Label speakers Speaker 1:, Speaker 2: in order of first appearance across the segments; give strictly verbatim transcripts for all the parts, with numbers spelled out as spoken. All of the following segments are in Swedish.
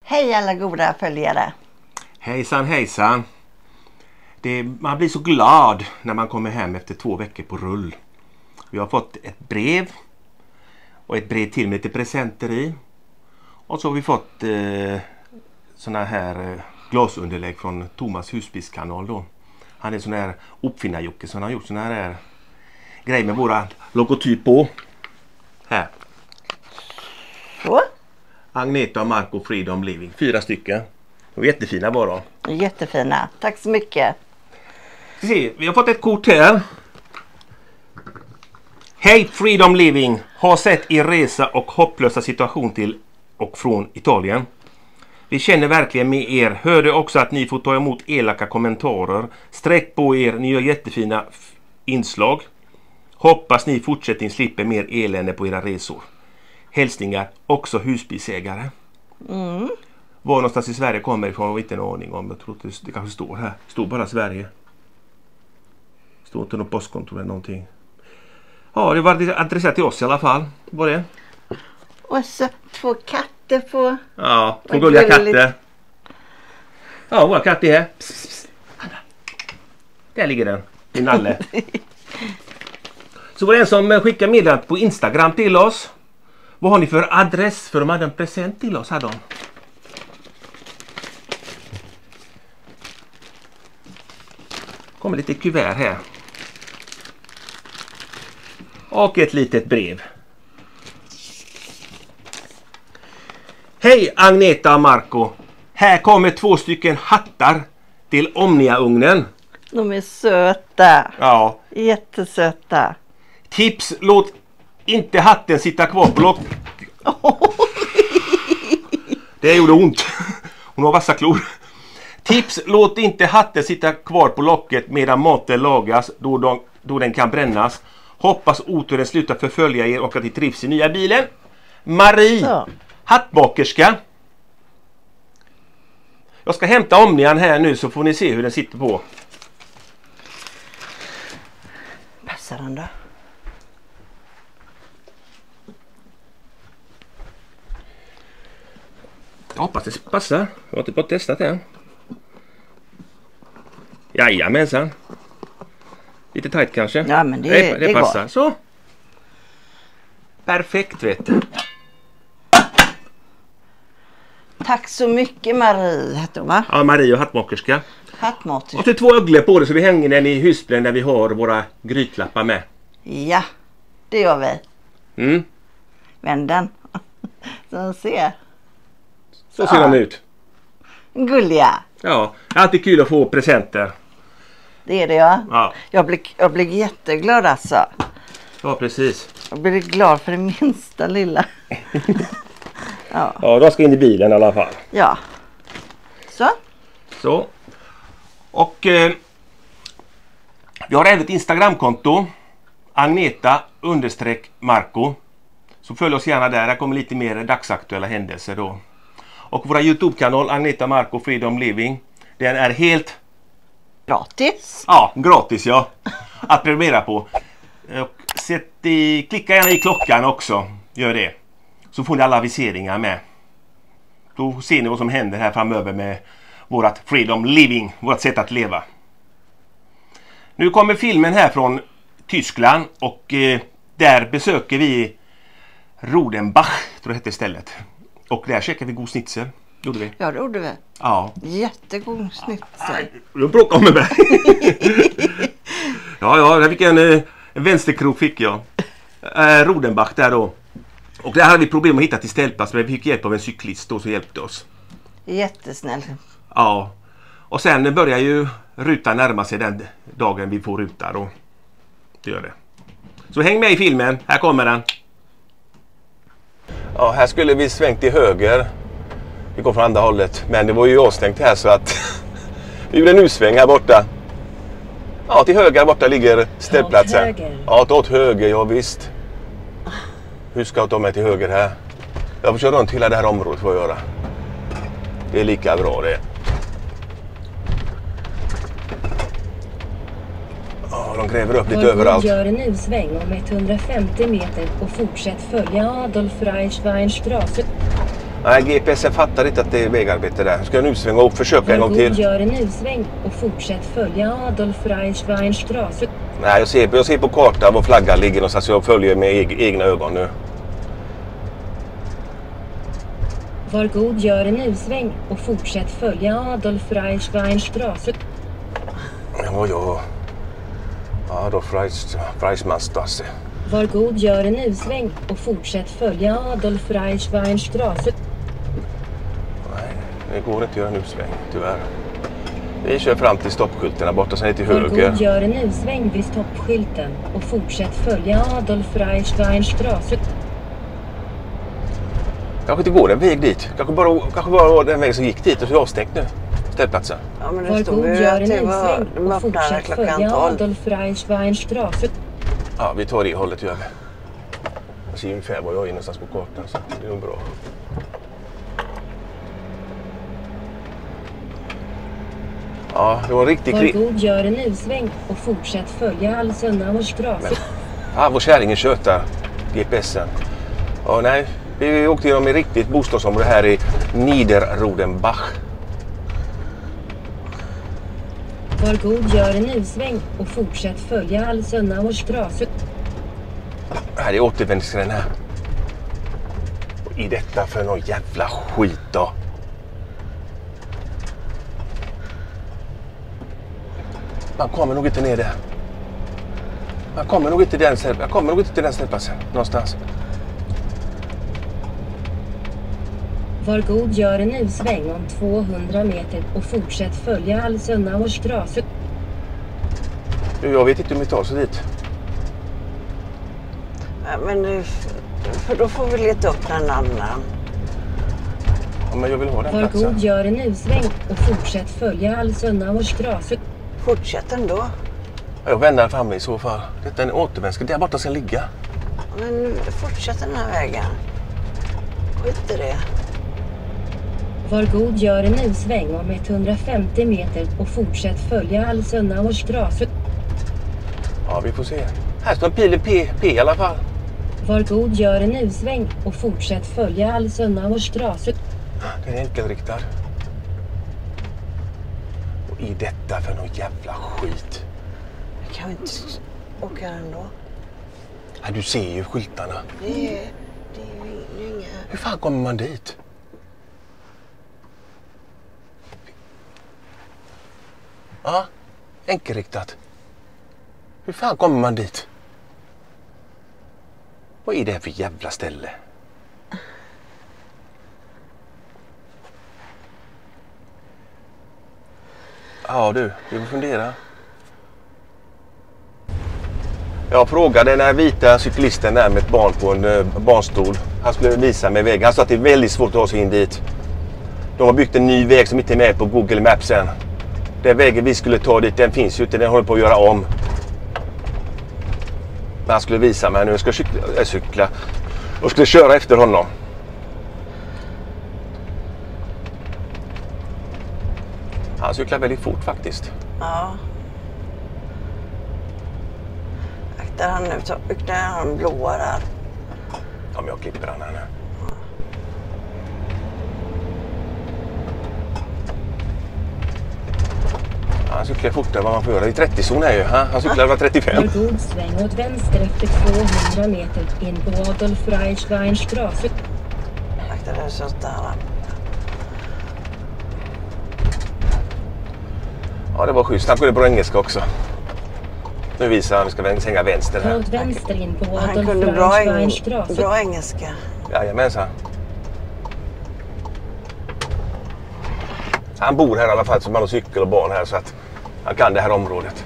Speaker 1: Hej alla goda följare.
Speaker 2: Hejsan hejsan. Det, man blir så glad när man kommer hem efter två veckor på rull. Vi har fått ett brev. Och ett brev till med lite presenter i. Och så har vi fått eh, såna här eh, glasunderlägg från Thomas Husbiskanal då. Han är sån här uppfinnarjocke som har gjort såna här grejer med våra logotyp på. Här.
Speaker 1: Så.
Speaker 2: Agneta och Marco Freedom Living. Fyra stycken. De är jättefina bara.
Speaker 1: Jättefina. Tack så mycket.
Speaker 2: Ska se, vi har fått ett kort här. Hej Freedom Living. Har sett er resa och hopplösa situation till och från Italien. Vi känner verkligen med er. Hörde också att ni får ta emot elaka kommentarer. Sträck på er. Ni gör jättefina inslag. Hoppas ni fortsättning slipper mer elände på era resor. Hälsningar också husbilsägare.
Speaker 1: Mm.
Speaker 2: Var någonstans i Sverige kommer ifrån har vi inte en aning om. Jag tror att det, det kanske står här. Står bara Sverige. Står inte någon postkontor eller någonting. Ja, det var adresserat till oss i alla fall. Vad är det?
Speaker 1: Och så två katter på.
Speaker 2: Ja, två
Speaker 1: Vad
Speaker 2: gulliga
Speaker 1: gulligt.
Speaker 2: katter. Ja, våra katter är här. Pss, pss. Där ligger den. I nalle. Så var det en som skickade meddelandet på Instagram till oss. Vad har ni för adress? För de hade en present till oss, hade de. Kommer lite kuvert här. Och ett litet brev. Hej Agneta och Marco. Här kommer två stycken hattar till Omnia-ugnen.
Speaker 1: De är söta.
Speaker 2: Ja.
Speaker 1: Jättesöta.
Speaker 2: Tips, låt inte hatten sitta kvar på locket. Det gjorde ont. Hon har vassa klor. Tips, låt inte hatten sitta kvar på locket medan maten lagas då, de, då den kan brännas. Hoppas oturen slutar förfölja er och att ni trivs i nya bilen. Marie,
Speaker 1: Så.
Speaker 2: hattbakerska. Jag ska hämta Omnian här nu så får ni se hur den sitter på.
Speaker 1: Passar den då?
Speaker 2: Jag hoppas det passar. Jag har inte bara testat än. Jajamensan. Lite tajt kanske.
Speaker 1: Ja, men det,
Speaker 2: det, det
Speaker 1: det
Speaker 2: passar.
Speaker 1: går.
Speaker 2: Så. Perfekt, vet du.
Speaker 1: Tack så mycket Marie heter hon, va?
Speaker 2: Ja, Marie och hattmakerska.
Speaker 1: Hattmat.
Speaker 2: Och så två öglor på det så vi hänger den i husblen där vi har våra grytlappar med.
Speaker 1: Ja, det gör vi.
Speaker 2: Mm.
Speaker 1: Vänd den. Så ser.
Speaker 2: Så ser den ut.
Speaker 1: Gulliga.
Speaker 2: Ja, alltid kul att få presenter.
Speaker 1: Det är det, ja.
Speaker 2: Ja,
Speaker 1: Jag blir, jag blir jätteglad alltså.
Speaker 2: ja precis.
Speaker 1: Jag blir glad för det minsta lilla. Ja.
Speaker 2: Ja, de ska in i bilen i alla fall.
Speaker 1: Ja. Så.
Speaker 2: Så. Och eh, vi har även ett Instagramkonto. Agneta understreck Marco. Så följ oss gärna där. Där kommer lite mer dagsaktuella händelser då. Och våra YouTube-kanal Agneta Marco Freedom Living. Den är helt
Speaker 1: Gratis.
Speaker 2: ja, gratis ja. Att prenumerera på. Och sätt i, klicka gärna i klockan också. Gör det. Så får ni alla aviseringar med. Då ser ni vad som händer här framöver med vårat Freedom Living. Vårt sätt att leva. Nu kommer filmen här från Tyskland. Och eh, där besöker vi Rodenbach, tror jag heter stället. Och där käkar vi god schnitzel. Gjorde vi?
Speaker 1: Ja, det gjorde vi.
Speaker 2: Ja.
Speaker 1: Jättegod schnitzel.
Speaker 2: Du bråkar med mig. ja, ja, där fick jag en, en vänsterkrok fick jag. Eh, Rodenbach där då. Och där hade vi problem att hitta till ställplats, men vi fick hjälp av en cyklist då som hjälpte oss.
Speaker 1: Jättesnäll.
Speaker 2: Ja. Och sen börjar ju rutan närma sig den dagen vi får ruta då. Det gör det. Så häng med i filmen. Här kommer den. Ja, här skulle vi svängt till höger. Vi går från andra hållet. Men det var ju avstängt här så att vi gjorde en usväng här borta. Ja, till höger borta ligger ställplatsen. Ja, ta åt höger, ja visst. Hur ska jag ta mig till höger här? Jag får köra runt hela det här området får jag göra. Det är lika bra det. Ja, de gräver upp lite överallt.
Speaker 3: Gör en U-sväng om etthundrafemtio meter och fortsätt följa Adolf Reichweinstraße.
Speaker 2: Nej, G P S fattar inte att det är vägarbete där. Ska jag nu svänga upp och försöka en gång till?
Speaker 3: Gör en U-sväng och fortsätt följa Adolf Reichweinstraße.
Speaker 2: Nej, jag ser, jag ser på kartan var flaggan ligger någonstans, så jag följer med egna ögon nu.
Speaker 3: Var god, gör en U-sväng och fortsätt följa Adolf Reichweinstraße.
Speaker 2: Ja, ja. Adolf Reichweinstraße.
Speaker 3: Var god, gör en U-sväng och fortsätt följa Adolf Reichweinstraße.
Speaker 2: Nej, det går inte att göra en U-sväng, tyvärr. Vi kör fram till stoppskylten där borta, sen till höger.
Speaker 3: Var god, gör en U-sväng vid stoppskylten och fortsätt följa Adolf Reichweinstraße.
Speaker 2: Kanske inte går en väg dit. Kanske bara, kanske bara var den väg som gick dit och så är avstängt nu. Ställplatsen.
Speaker 4: Ja, men det
Speaker 3: Var
Speaker 4: stod
Speaker 3: god,
Speaker 4: ju
Speaker 3: gör
Speaker 4: att
Speaker 3: en
Speaker 4: det var,
Speaker 3: U-sväng
Speaker 4: de
Speaker 3: och
Speaker 4: öppnade
Speaker 3: fortsätt
Speaker 4: klockan
Speaker 3: följa
Speaker 4: tolv.
Speaker 3: Adolf Reichweinstraße.
Speaker 2: Ja, vi tar det hållet, gör vi. Jag ser ungefär var jag är någonstans på kartan, så det är nog bra. Ja, det var en riktig
Speaker 3: Var
Speaker 2: krig.
Speaker 3: god, gör en U-sväng och fortsätt följa Alsönnauer straße.
Speaker 2: Ja, vår kärringen tjötar G P S'en. Ja, nej. Vi åkte genom ett riktigt bostadsområde här i Niederrodenbach.
Speaker 3: Var god, gör en U-sväng och fortsätt följa Alsönnauer straße.
Speaker 2: Här är återvändsgränd här. Och i detta för någon jävla skit då. Man kommer nog inte ner där. Man kommer nog inte till den ställplatsen. Jag kommer nog inte till den ställplatsen någonstans.
Speaker 3: Var god, gör en U-sväng om tvåhundra meter och fortsätt följa Alsönnauer straße.
Speaker 2: Jag vet inte hur vi tar oss dit.
Speaker 4: Ja, men nu, för då får vi leta upp den annan.
Speaker 2: Ja, men jag vill ha den
Speaker 3: Var
Speaker 2: platsen.
Speaker 3: god, gör en U-sväng och fortsätt följa Alsönnauer straße.
Speaker 4: Fortsätt ändå.
Speaker 2: Jag vänder framme i så fall. Detta är en återvändsgränd. Där borta ska ligga.
Speaker 4: Men nu, fortsätt den här vägen. Skit i det.
Speaker 3: Var god, gör en U-sväng om etthundrafemtio meter och fortsätt följa Alsönnauer straße.
Speaker 2: Ja, vi får se. Här står en pil P, P i alla fall.
Speaker 3: Var god, gör en U-sväng och fortsätt följa Alsönnauer straße.
Speaker 2: Den är enkelriktad. Och i detta för någon jävla skit.
Speaker 4: Kan vi inte åka ändå?
Speaker 2: Ja, du ser ju skyltarna.
Speaker 4: Det är, det är ju inga...
Speaker 2: Hur fan kommer man dit? Ja, enkelriktat. Hur fan kommer man dit? Vad är det här för jävla ställe? Ja du, vi får fundera. Jag frågade den här vita cyklisten där med ett barn på en uh, barnstol. Han skulle visa mig vägen. Han sa att det är väldigt svårt att ta sig in dit. De har byggt en ny väg som inte är med på Google Maps än. Den vägen vi skulle ta dit, den finns ju inte. Den håller på att göra om. Men han skulle visa mig nu. Jag ska cykla. Jag, cykla. jag skulle köra efter honom. Han cyklar väldigt fort faktiskt.
Speaker 4: Ja. Akta han nu. Akta han blåa där.
Speaker 2: Ja, men jag klipper han här nu. Han cyklar fortare vad man får göra. Det är trettio-zon här ju. Han cyklar var trettiofem.
Speaker 3: Var god, sväng åt vänster efter tvåhundra meter in på Adolf Reichweinstraße.
Speaker 4: Akta den så där.
Speaker 2: Ja, det var schysst. Han kunde bra engelska också. Nu visar han att vi ska svänga vänster
Speaker 3: Ta
Speaker 2: här.
Speaker 3: åt vänster in på
Speaker 4: Han
Speaker 3: Adolf
Speaker 4: kunde bra, eng
Speaker 3: Reichweinstraße.
Speaker 4: bra engelska.
Speaker 2: Jajamensan. Han bor här i alla fall, som han har cykel och barn här, så att han kan det här området.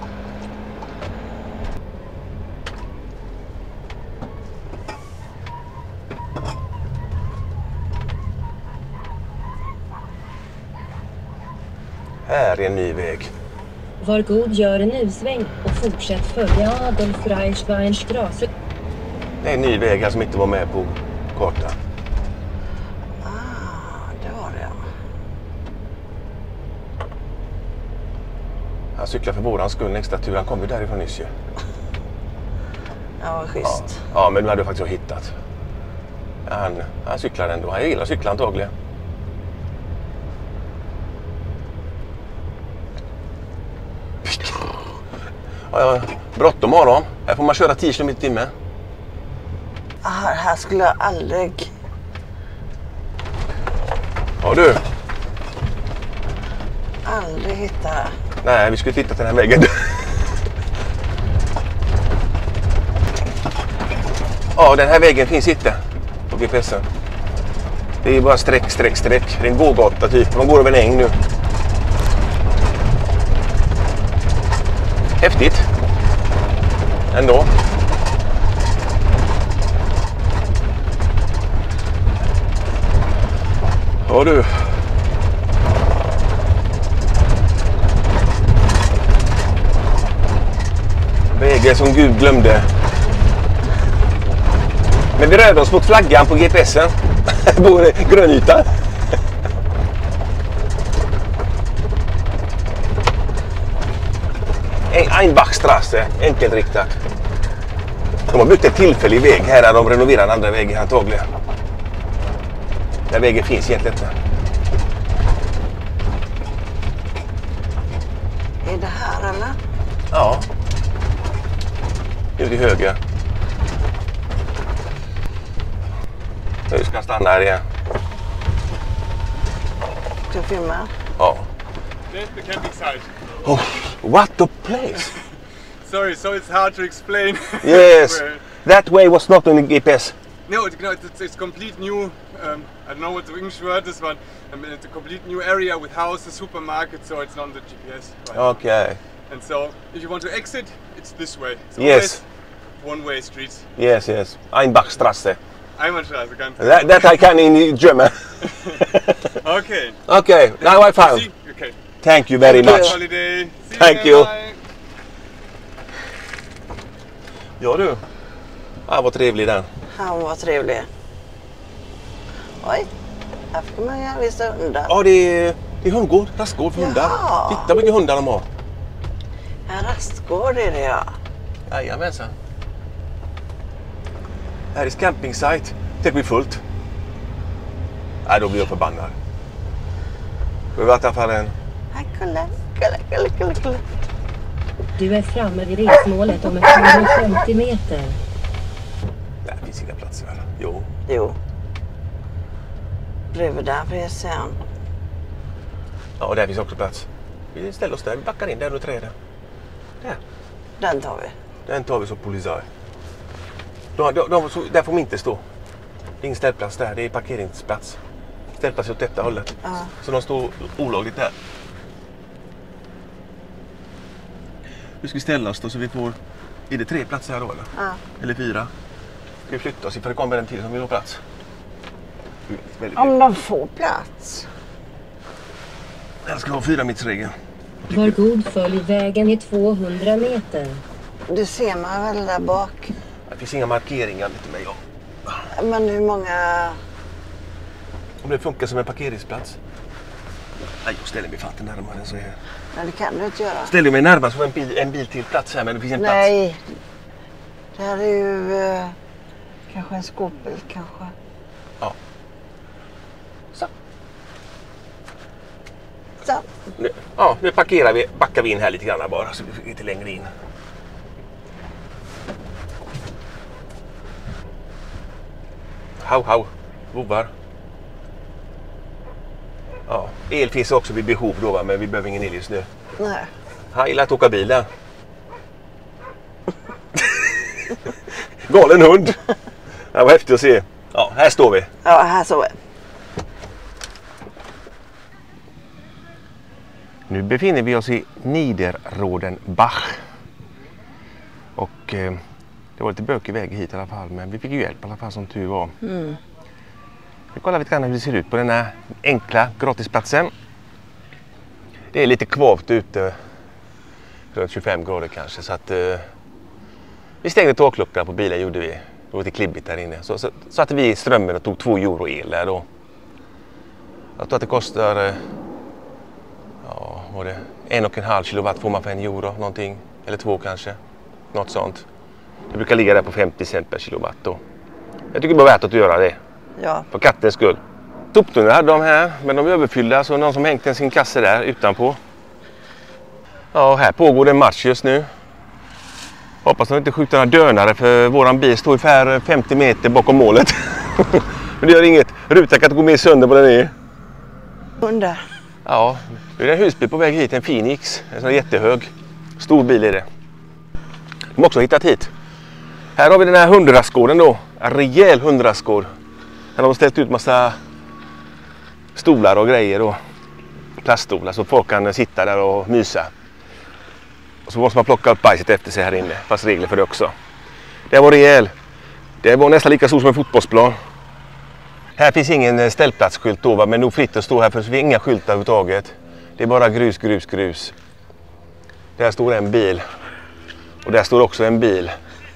Speaker 2: Här är en ny väg.
Speaker 3: Var god, gör en U-sväng och fortsätt följa Adolf Reichweinstraße.
Speaker 2: Det är en ny väg här som inte var med på kartan.
Speaker 4: Ah, det var det.
Speaker 2: Han cyklar för våran skull en extra tur. Han kom ju därifrån nyss ju.
Speaker 4: Ja, vad schysst.
Speaker 2: Ja, ja, men nu hade jag faktiskt hittat. Han, han cyklar ändå. Han gillar cykla antagligen. Ja, ja, bråttom har de. Här får man köra tio kilometer i timmen.
Speaker 4: Ah, här skulle jag aldrig...
Speaker 2: Ja du.
Speaker 4: Aldrig hitta.
Speaker 2: Nej, vi skulle titta till den här väggen. Ja, den här vägen finns inte på G P S'en. Det är bara streck, streck, streck. Det är en gågata typ. Man går över en äng nu. Häftigt. Ändå. Ja du. Vägen som Gud glömde. Men vi rörde oss mot flaggan på G P S'en. På grönytan. Einbachstrasse, enkelriktat. De har byggt en tillfällig väg här där de renoverar andra vägar antagligen. Där vägen finns egentligen inte.
Speaker 4: Är det här eller?
Speaker 2: Ja. Nu till höger. Nu ska jag stanna här igen.
Speaker 4: Ska du filma?
Speaker 2: Ja.
Speaker 5: There's the camping site.
Speaker 2: Oh, what a place!
Speaker 5: Sorry, so it's hard to explain.
Speaker 2: Yes,
Speaker 5: Where-
Speaker 2: that way was not on the G P S.
Speaker 5: No, it, no, it's, it's complete new. Um, I don't know what the English word is, but I mean, it's a complete new area with houses, supermarket, so it's not on the G P S. Right?
Speaker 2: Okay.
Speaker 5: And so, if you want to exit, it's this way. It's
Speaker 2: Yes.
Speaker 5: one-way streets.
Speaker 2: Yes, yes. Einbachstrasse.
Speaker 5: Einbahnstraße, ganz.
Speaker 2: That, that I can in German.
Speaker 5: Okay.
Speaker 2: Okay, now I found.
Speaker 5: See? Okay.
Speaker 2: Thank you very
Speaker 4: Thank
Speaker 2: much.
Speaker 5: Holiday. See
Speaker 2: Thank
Speaker 5: then,
Speaker 2: you.
Speaker 5: bye.
Speaker 2: Ja du. Ja, vad trevlig den.
Speaker 4: Han var trevlig. Oj, här får man ju vissa hundar.
Speaker 2: Ja, det är, det är hundgård, rastgård för hundar.
Speaker 4: Jaha.
Speaker 2: Titta hur mycket hundar de har.
Speaker 4: En rastgård är det ja.
Speaker 2: Jajamensan. Här är camping site. Tänk vi fullt. Nej, då blir jag förbannad. Vi har varit i alla fall en...
Speaker 4: Här, kolla, kolla, kolla, kolla, kolla.
Speaker 3: Du är framme vid resmålet om etthundrafemtio meter.
Speaker 2: Nej, det finns inga platser här. Jo.
Speaker 4: Jo. Bredvid där bredvid sen.
Speaker 2: Ja, och där finns också plats. Vi ställer oss där. Vi backar in där under träden. Där.
Speaker 4: Den tar vi.
Speaker 2: Den tar vi som polisar. De, de, de, så, där får de inte stå. Det är ingen ställplats där. Det är parkeringsplats. Ställplats åt detta hållet.
Speaker 4: Ja.
Speaker 2: Så de står olagligt där. Nu ska vi ställa oss då så vi får... Är det tre platser här då eller?
Speaker 4: Ja.
Speaker 2: Eller fyra? Ska vi flytta oss för det kommer en till som vill ha plats. Väldigt
Speaker 4: Om de får plats.
Speaker 2: Här ska vi ha fyra mittsregeln.
Speaker 3: Var god följ vägen i tvåhundra meter.
Speaker 4: Det ser man väl där bak.
Speaker 2: Det finns inga markeringar lite med jag.
Speaker 4: Men hur många...
Speaker 2: Om det funkar som en parkeringsplats. Nej, jag ställer mig fatten närmare än så här.
Speaker 4: Nej, det kan du inte göra.
Speaker 2: Ställer mig närmare så en bil, en bil till plats här men det finns en plats.
Speaker 4: Nej. Det här är ju eh, kanske en skåpbil kanske.
Speaker 2: Ja. Så.
Speaker 4: Så.
Speaker 2: Nu, ja, nu parkerar vi, backar vi in här lite grann bara så vi får lite längre in. Hau, hau. Vovar. Ja, el finns också vid behov då va, men vi behöver ingen el just nu.
Speaker 4: Nej.
Speaker 2: Han gillar att åka bilen. Galen hund. Det var häftigt att se. Ja, här står vi.
Speaker 4: Ja, här så vi.
Speaker 2: Nu befinner vi oss i Niederrodenbach. Och eh, det var lite bökig väg hit i alla fall, men vi fick ju hjälp i alla fall som tur var.
Speaker 4: Mm.
Speaker 2: Vi kollar lite grann hur det ser ut på den här enkla gratisplatsen. Det är lite kvavt ute, runt tjugofem grader kanske, så att eh, vi stängde takluckan på bilen gjorde vi. Det var lite klibbigt där inne. Så, så satte vi i strömmen och tog två euro el där då. Jag tror att det kostar eh, ja, var det en och en halv kilowatt får man för en euro någonting, eller två kanske, något sånt. Det brukar ligga där på femtio cent per kilowatt då. Jag tycker det var värt att göra det.
Speaker 1: Ja.
Speaker 2: För kattens skull. Soptunnor hade de här, men de är överfyllda så någon som hängt en sin kasse där utanpå. Ja, här pågår det en match just nu. Hoppas de inte skjuter några dönare för våran bil står ungefär femtio meter bakom målet. Men det gör inget. Rutan kan inte gå med sönder på den är.
Speaker 1: Hundar.
Speaker 2: Ja, det är en husbil på väg hit, en Phoenix. En sån jättehög. Stor bil är det. De har också hittat hit. Här har vi den här hundrastgården då. En rejäl hundrastgård. Här har de ställt ut massa stolar och grejer och plaststolar så folk kan sitta där och mysa. Och så måste man plocka upp bajset efter sig här inne. Fast regler för det också. Det var rejäl. Det var nästan lika stor som en fotbollsplan. Här finns ingen ställplatsskylt då, men nog fritt att stå här för det finns inga skyltar överhuvudtaget. Det är bara grus, grus, grus. Där står en bil. Och där står också en bil.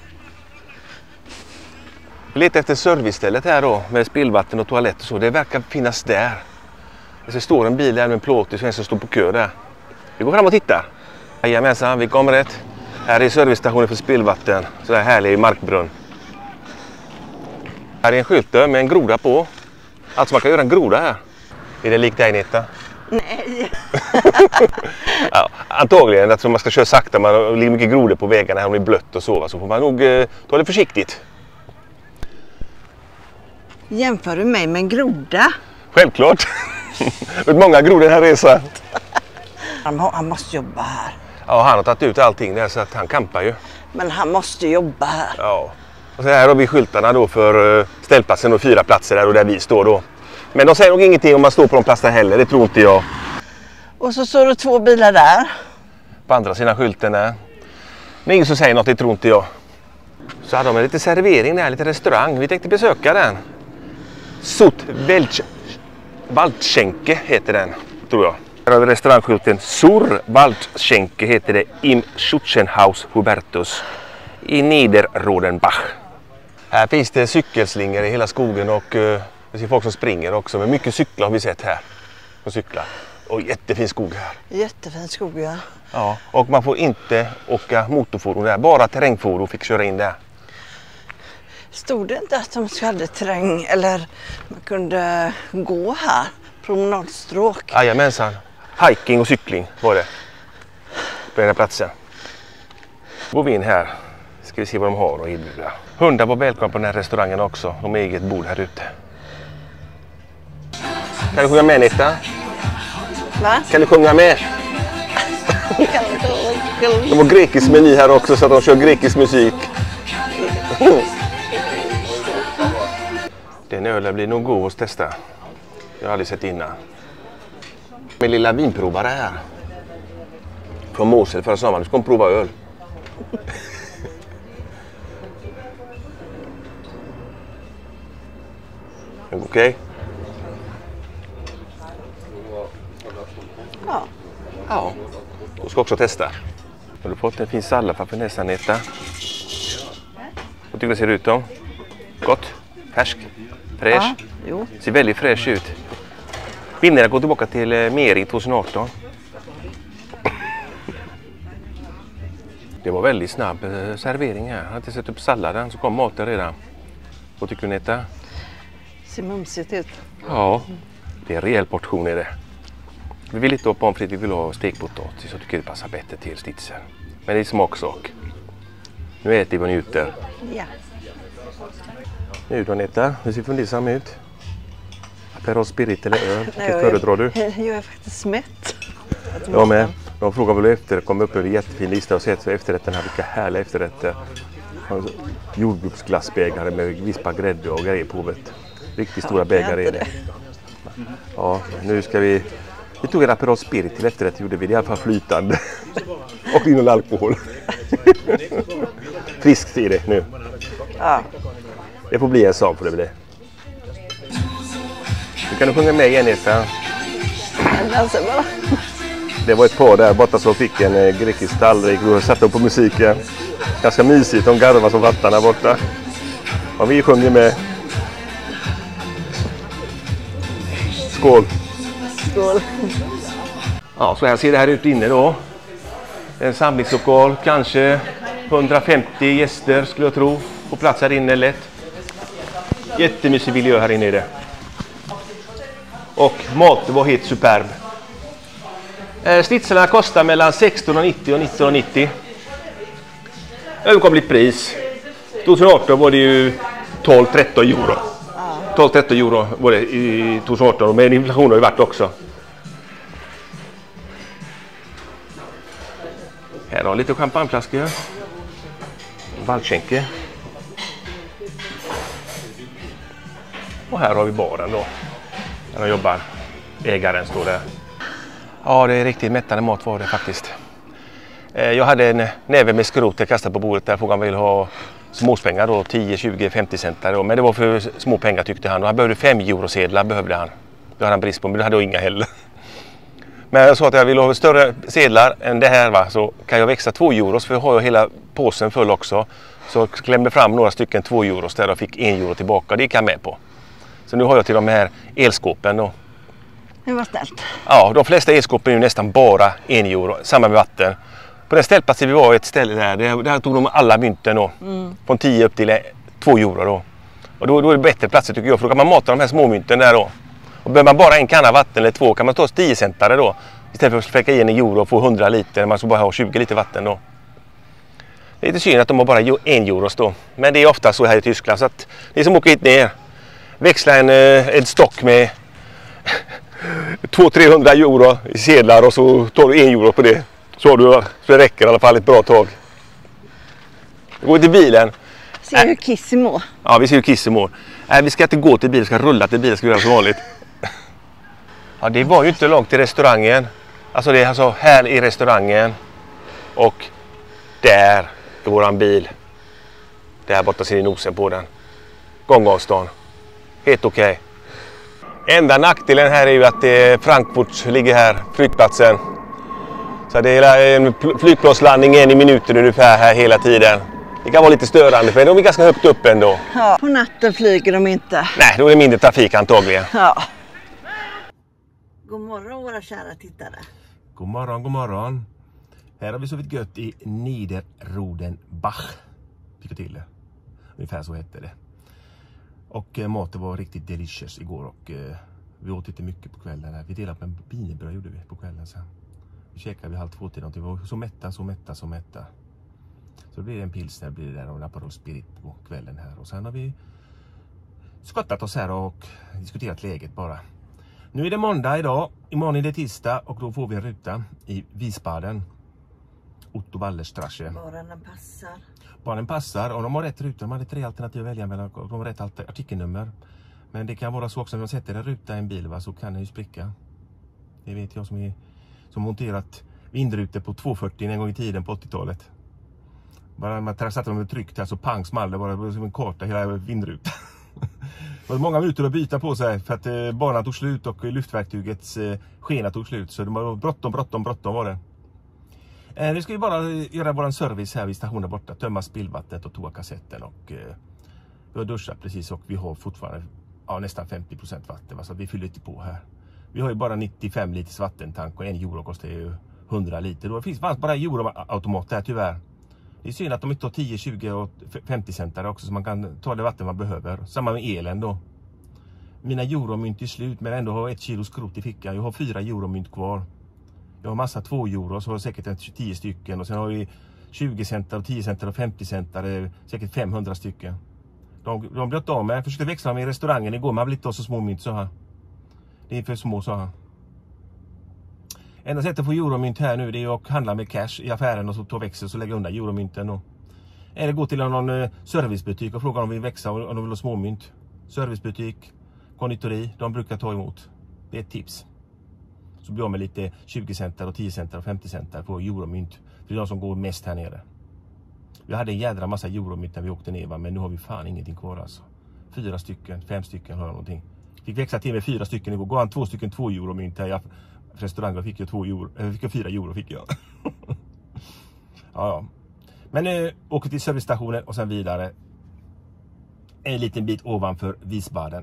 Speaker 2: Vi letar efter servicestället här då med spillvatten och toalett och så. Det verkar finnas där. Det står en bil där med en plåt och en som står på kö där. Vi går fram och tittar. Jajamensan, vi kommer rätt. Här är servicestationen för spillvatten. Så där härlig markbrunn. Här är en skylt med en groda på. Alltså man kan göra en groda här. Är det likt dig, Netta?
Speaker 1: Nej.
Speaker 2: Ja, antagligen att man ska köra sakta. Man ligger mycket grodor på vägarna här om det är blött och så. Så får man nog eh, ta det försiktigt.
Speaker 1: Jämför du mig med en groda?
Speaker 2: Självklart. Det är många grodor den här resan.
Speaker 1: Han, han måste jobba här.
Speaker 2: Ja, han har tagit ut allting där så att han kampar ju.
Speaker 1: Men han måste jobba här.
Speaker 2: Ja. Och så här har vi skyltarna då för ställplatsen och fyra platser där och där vi står då. Men de säger nog ingenting om man står på de platserna heller, det tror inte jag.
Speaker 1: Och så står det två bilar där.
Speaker 2: På andra sidan skylten där. Men ingen som säger något, det tror inte jag. Så hade de en lite servering där, lite restaurang. Vi tänkte besöka den. Sut Waldschenke heter den, tror jag. Här har vi restaurangskylten Sur Waldschenke heter det im Schutzenhaus Hubertus i Niederrodenbach. Här finns det cykelslingor i hela skogen och uh, vi ser folk som springer också. Men mycket cyklar har vi sett här. Och cyklar. Och jättefin skog här.
Speaker 1: Jättefin skog, ja.
Speaker 2: Ja, och man får inte åka motorfordon där. Bara terrängfordon fick köra in där.
Speaker 1: Stod det inte att de hade terräng eller man kunde gå här? Promenadstråk.
Speaker 2: Jajamensan. Hiking och cykling var det. På den här platsen. Går vi in här. Ska vi se vad de har att erbjuda. Hundar var välkomna på den här restaurangen också. De har eget bord här ute. Kan du sjunga med, Netta?
Speaker 1: Va?
Speaker 2: Kan du sjunga med? De har grekisk meny här också så att de kör grekisk musik. Den ölen blir nog god att testa. Jag har aldrig sett innan. Min lilla vinprovare här. Från Mosel förra sommaren. Nu ska hon prova öl. Okej? Okay.
Speaker 1: Ja.
Speaker 2: Ja. Du ska också testa. Har du fått en fin sallad för nästan, Netta? Vad tycker du det ser ut då? Gott? Färsk? Fräsch?
Speaker 1: Ja, jo.
Speaker 2: Ser väldigt fräsch ut. Vinnaren går tillbaka till Mering tjugoarton. Det var väldigt snabb servering här. Jag har inte sett upp salladen så kom maten redan. Vad tycker du, Netta?
Speaker 1: Ser mumsigt ut.
Speaker 2: Ja, det är en rejäl portion i det. Vi vill inte ha pommes frites, vi vill ha stekpotatis så tycker det passar bättre till stitsen. Men det är smaksak. Nu äter vi och njuter.
Speaker 1: Ja.
Speaker 2: Nu då, Netta, hur ser fundersam ut? Aperol Sprit eller öl? Vilket
Speaker 1: Nej, jag,
Speaker 2: föredrar du?
Speaker 1: Jag är faktiskt mätt.
Speaker 2: Jag med. De frågar väl efter. Det kom upp en jättefin lista och sett så efterrätten här. Vilka härliga efterrätter. Jordgubbsglassbägare med vispa grädde och grejer på vet. Riktigt stora bägare är det. Ja, nu ska vi... Vi tog en Aperol Sprit till efterrätt. Gjorde vi det i alla fall flytande. Och innehåll alkohol. Friskt i det nu.
Speaker 1: Ja.
Speaker 2: Det får bli en sak för det blir. Nu kan du sjunga med igen, Netta.
Speaker 1: Bara.
Speaker 2: Det var ett par där borta som fick en eh, grekisk tallrik och satte upp på musiken. Ganska mysigt, de garvar som vattarna borta. Och vi sjunger med. Skål!
Speaker 1: Skål!
Speaker 2: Ja, så här ser det här ut inne då. En samlingslokal, kanske hundrafemtio gäster skulle jag tro. På plats här inne lätt. Jättemysig miljö här inne i det. Och maten var helt superb. Eh, Snitselarna kostar mellan sexton och nittio och nitton och nittio. Överkomligt pris. tjugoarton var det ju tolv tretton euro. tolv tretton euro var det i tjugoarton, men inflation har ju varit också. Här har lite champagneflaskor. Waldschenke. Och här har vi baren då. Där jobbar ägaren står där. Ja, det är riktigt mättande mat var det faktiskt. Jag hade en näve med skrot jag kastade på bordet där. Frågan vill ha småspengar då, tio, tjugo, femtio centar då. Men det var för små pengar tyckte han. Och han behövde fem eurosedlar behövde han. Det hade han brist på, men det hade jag inga heller. Men jag sa att jag vill ha större sedlar än det här va. Så kan jag växa två euros för jag har ju hela påsen full också. Så jag klämde fram några stycken två euros där och fick en euro tillbaka. Det gick jag med på. Så nu har jag till de här elskåpen då.
Speaker 1: Det var snällt.
Speaker 2: Ja, de flesta elskåpen är ju nästan bara en euro. Samma med vatten. På den ställplatsen vi var ett ställe där, där, där tog de alla mynten då. Mm. Från tio upp till två euro då. Och då, då är det bättre platser tycker jag. För då kan man mata de här små mynten där då. Och behöver man bara en kanna vatten eller två kan man ta tio centare då. Istället för att fläcka i en euro och få hundra liter. Man ska bara ha tjugo liter vatten då. Det är lite synd att de har bara en euros då. Men det är ofta så här i Tyskland. Så att ni som åker hit ner. Växla en, en stock med två till trehundra euro i sedlar och så tar du en euro på det. Så, du, så det räcker i alla fall ett bra tag. Vi går till bilen.
Speaker 1: Ser hur Kiss mår.
Speaker 2: Ja, vi ser hur Kiss mår. Nej, vi ska inte gå till bilen, vi ska rulla till bilen, ska vi göra som vanligt. Ja, det var ju inte långt till restaurangen. Alltså det är alltså här i restaurangen. Och där är våran bil. Där borta ser ni nosen på den. Gångavstånd. Helt okej. Okay. Enda nackdelen här är ju att det Frankfurt ligger här, flygplatsen. Så det är en flygplanslandning en i minuten ungefär här hela tiden. Det kan vara lite störande för de är ganska högt upp ändå.
Speaker 1: Ja, på natten flyger de inte.
Speaker 2: Nej, då är det mindre trafik antagligen.
Speaker 1: Ja. God morgon våra kära tittare.
Speaker 2: God morgon, god morgon. Här har vi sovit gött i Niederrodenbach. Tycker till det. Ungefär så hette det. Och eh, maten var riktigt delicious igår och eh, vi åt inte mycket på kvällen. Här. Vi delade på en wienerbröd gjorde vi på kvällen sen. Vi käkade vid halv två till någonting. Vi var så mätta, så mätta, så mätta. Så blir det en pilsner, blir det där och en Aperol Sprit på kvällen här. Och sen har vi skottat oss här och diskuterat läget bara. Nu är det måndag idag, imorgon är det tisdag och då får vi en ruta i Wiesbaden. Otto Wallerstrasse.
Speaker 1: Bara den passar.
Speaker 2: Bara den passar och de har rätt ruta. De hade tre alternativ att välja mellan. De har rätt artikelnummer. Men det kan vara så också när man sätter en ruta i en bil va, så kan den ju spricka. Det vet jag som, är, som monterat vindrutor på tvåhundrafyrtio en gång i tiden på åttiotalet. Bara man satte dem tryckt här så pang small det bara som en karta hela vindrutan. Det var många minuter att byta på sig för att eh, banan tog slut och luftverktygets eh, skena tog slut. Så det var bråttom, bråttom, bråttom var det. Eh, nu ska vi bara göra våran service här vid stationen borta. Tömma spillvattnet och toakassetten. Och eh, vi har duschat precis och vi har fortfarande ja, nästan femtio procent vatten. Va? Så vi fyller lite på här. Vi har ju bara nittiofem liters vattentank och en euro kostar ju hundra liter. Det finns bara euroautomat där tyvärr. Det är synd att de inte har tio, tjugo och femtio centare också så man kan ta det vatten man behöver. Samma med elen då. Mina euromynt är slut men ändå har ett kilo skrot i fickan. Jag har fyra euromynt kvar. Jag har massa två euro så har jag säkert en tio stycken. Och sen har vi tjugo centare, tio centare och femtio centare. Säkert femhundra stycken. De, de blivit av med. Jag försökte växla med i restaurangen igår. Man vill inte ha så små mynt så här. Det är för små så här. Enda sättet att få euromynt här nu det är att handla med cash i affären och så ta växel så lägga undan euromynten. Och, eller gå till någon eh, servicebutik och fråga om de vill växa och om de vill ha småmynt. Servicebutik, konditori, de brukar ta emot. Det är ett tips. Så blir jag med lite tjugo centar och tio centar och femtio centar på euromynt. Det är de som går mest här nere. Vi hade en jädra massa euromynt när vi åkte ner men nu har vi fan ingenting kvar alltså. Fyra stycken, fem stycken har jag någonting. Fick växa till med fyra stycken igår. Går han två stycken två euromynt här i restaurangen fick jag två euro, äh, fick jag fyra euro fick jag. ja, ja. Men nu åker till servicestationen och sen vidare. En liten bit ovanför Wiesbaden.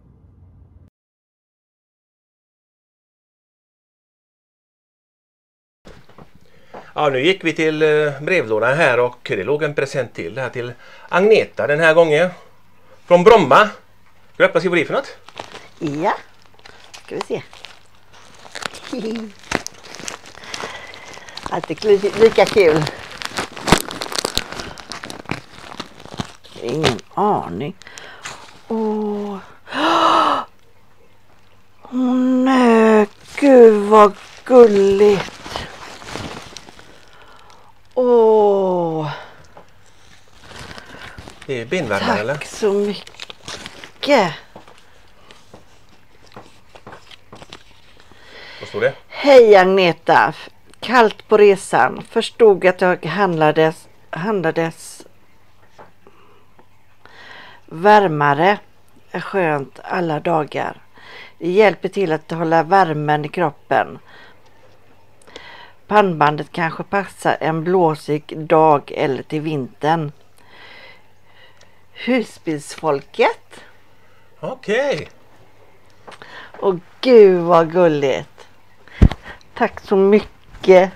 Speaker 2: Ja, nu gick vi till brevlådan här och det låg en present till här till Agneta den här gången. Från Bromma. Ska vi öppna och se vad det är för något?
Speaker 1: Ja, ska vi se. Alltid lika kul. Ingen aning. Åh. Åh nej, gud vad gulligt. Åh.
Speaker 2: Det är benvärmare eller?
Speaker 1: Tack så mycket.
Speaker 2: Vad står det?
Speaker 1: Hej Agneta. Kallt på resan. Förstod att jag handlades, handlades värmare är skönt alla dagar. Det hjälper till att hålla värmen i kroppen. Pannbandet kanske passar en blåsig dag eller till vintern. Husbilsfolket.
Speaker 2: Okej. Okay.
Speaker 1: Och gud vad gulligt. Tack så mycket.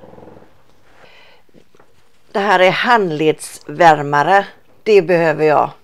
Speaker 1: Det här är handledsvärmare. Det behöver jag.